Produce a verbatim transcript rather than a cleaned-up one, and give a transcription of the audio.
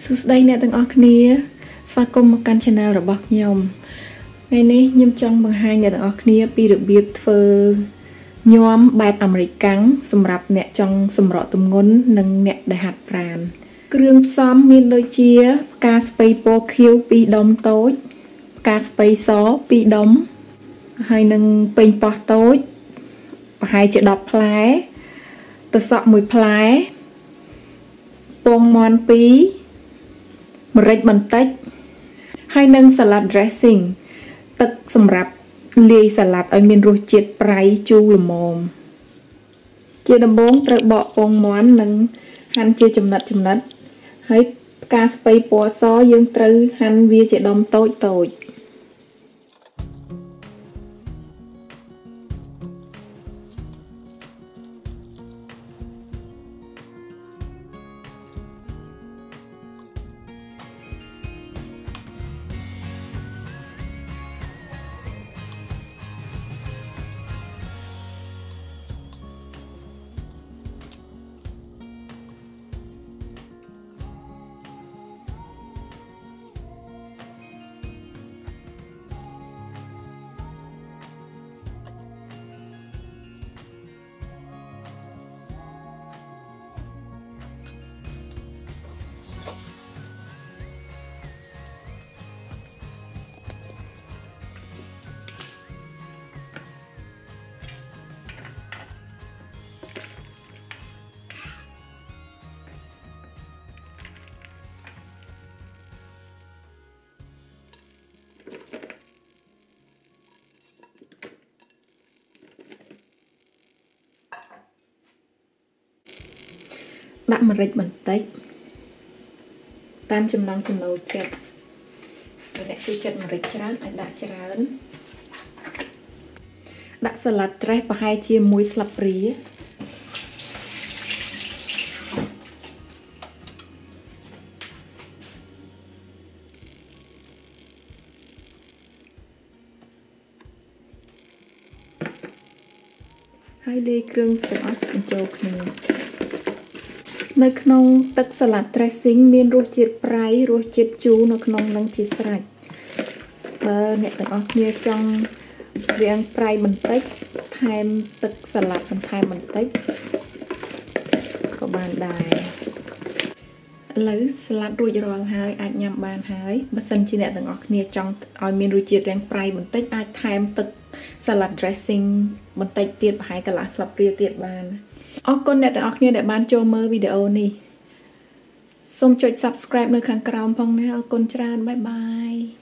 សួស្តីអ្នកទាំងអស់គ្នាស្វាគមន៍មកកាន់ channel របស់ខ្ញុំថ្ងៃនេះខ្ញុំចង់បង្ហាញអ្នកទាំងអស់គ្នាពីរបៀបធ្វើញ៉ាំបែបអាមេរិកកាំងសម្រាប់អ្នកចង់សម្រក់ទម្ងន់និងអ្នកដែលហាត់ប្រាណគ្រឿងផ្សំមានដូចជាផ្កាស្ពៃពណ៌ខៀវពីរដុំតូចផ្កាស្ពៃសពីរដុំហើយនឹងប៉េងប៉ោះតូចប្រហែលជាដប់ផ្លែទឹកសក់មួយផ្លែពងមាន់ពីរម្រេចបន្តិចហើយនឹង salad dressing ទឹកសម្រាប់លាយសាឡាត់ឲ្យមានរសជាតិប្រៃជូរល្មមជាដំបូងត្រូវបកពងមាន់និងហាន់ជាចំណិតចំណិតហើយផ្កាស្ពៃពណ៌សយើងត្រូវហាន់វាជាដុំតូចតូចដាក់ម្រេចបន្តិចតាមចំណង់ចំណូលចិត្តបើអ្នកចូលចិត្តម្រេចច្រើនអាចដាក់ច្រើនដាក់សាឡាត់ត្រេសប្រហែលជាមួយស្លាបព្រាហើយលាយគ្រឿងទាំងអស់បញ្ចូលគ្នានៅក្នុងទឹកសាឡាត់ dressing មានរសជាតិប្រៃរសជាតិជូរនៅក្នុងនឹងជាស្រេចបើអ្នកទាំងអស់គ្នាចង់រាងប្រៃបន្តិចថែមទឹកសាឡាត់បន្ថែមបន្តិចក៏បានដែរឥឡូវសាឡាត់រួចរាល់ហើយអាចញ៉ាំបានហើយបើសិនជាអ្នកទាំងអស់គ្នាចង់ឲ្យមានរសជាតិរាងប្រៃបន្តិចអាចថែមទឹកសាឡាត់ dressing បន្តិចទៀតប្រហែលកន្លះស្លាបព្រាទៀតបានអរគុណអ្នកទាំងអស់គ្នាដែលបានចូលមើលវីដេអូនេះសូមចុច subscribe នៅខាងក្រោមផងណាអរគុណច្រើនបាយបាយ